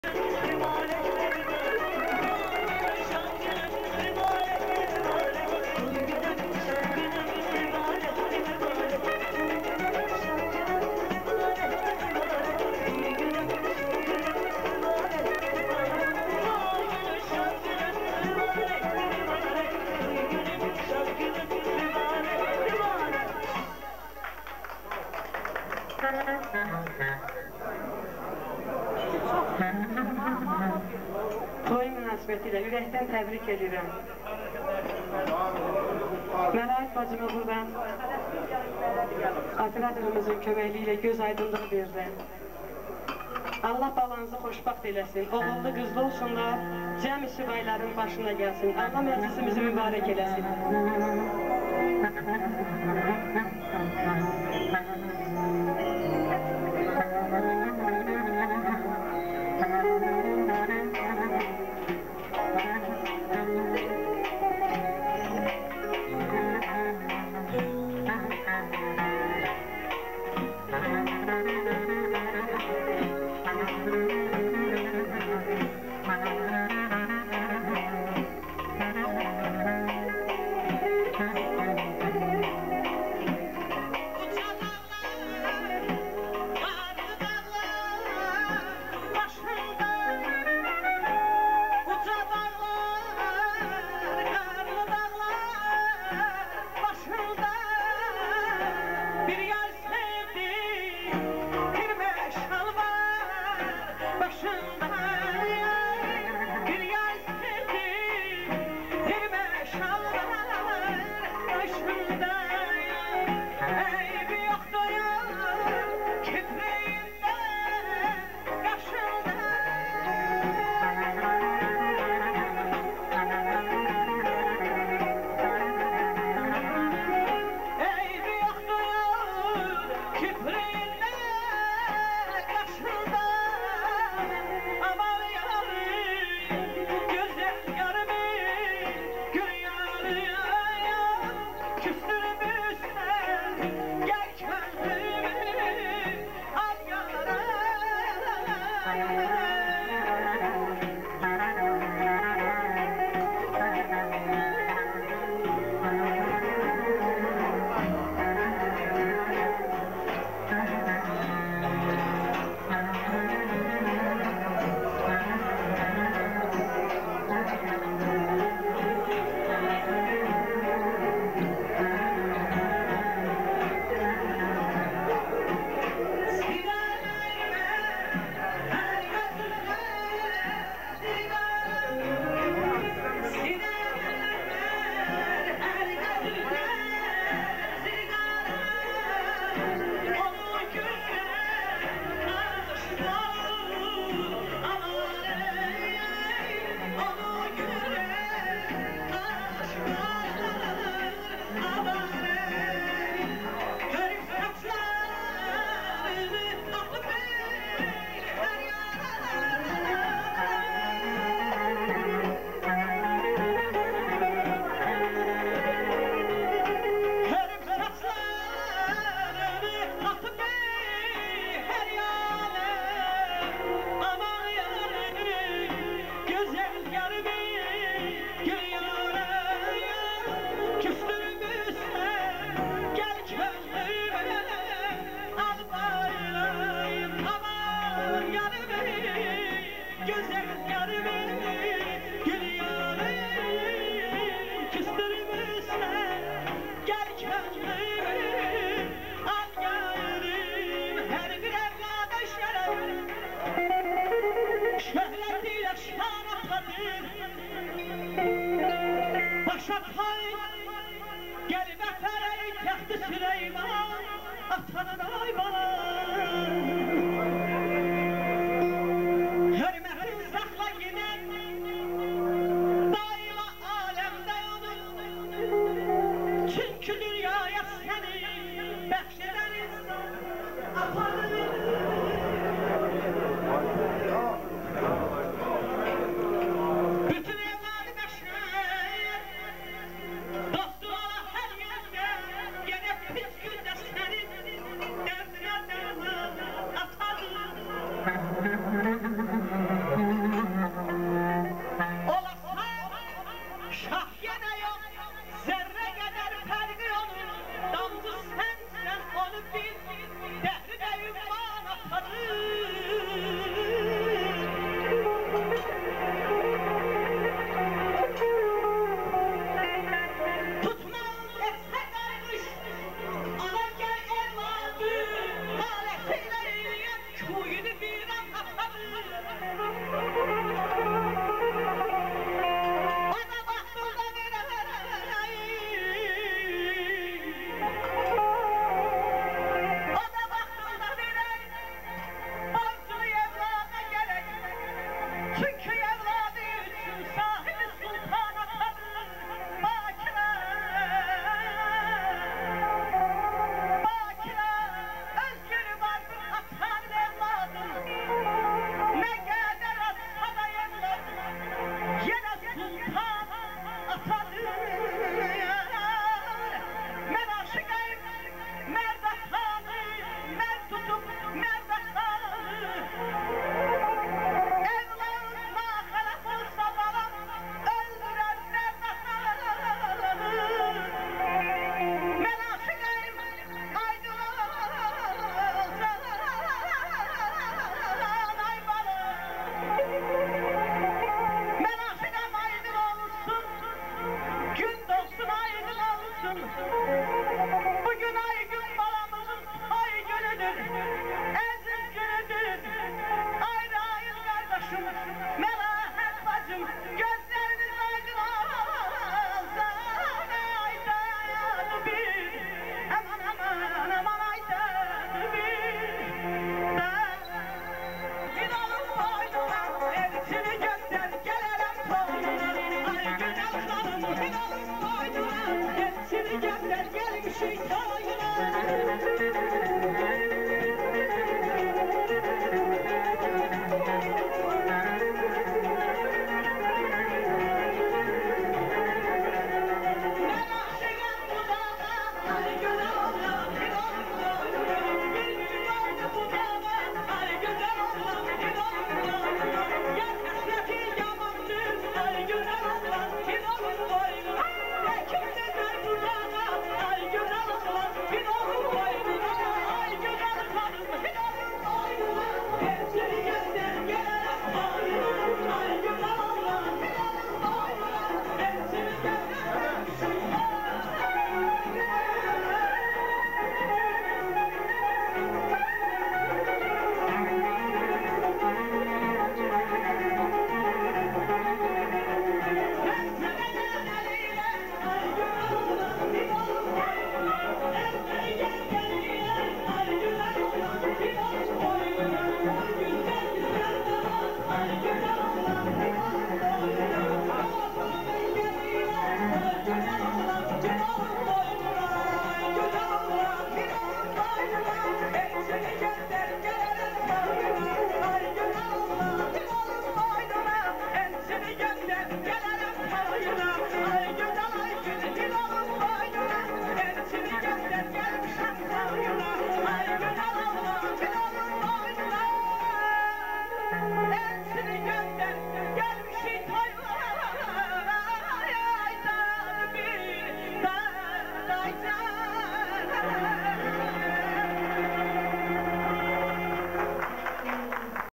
Toy münasibətilə ürəkdən təbrik edirəm. Məlahət bacımı buradan operatorumuzun köməkliyi ilə göz aydınlığı verdi. Allah balanızı xoşbaxt eləsin, oğullu qızlı olsunlar, cəmi süvayların başına gəlsin. Allah məclisimizi mübarək eləsin. Dostum, her yerinde gene pis günde senin derdine Çünkü evladı için sahibi sultan atadır Bakire. Bakire özgürü vardır atan evladım. Ne kadar atsa da evladım. Yine sultan atadır. Men aşıkayım, merd atanı, merd tutup merd atanı. Evladına halaf olsa babam, öldüren merd atanı. Men aşıkayım, aydın olsa, ay bala. Men aşıkayım aydın olsun, gün dolsun aydın olsun. Bugün Aygün balamızın toy günüdür, eziz günüdür. Ayrı ayrı kardeşim, Melahat bacım,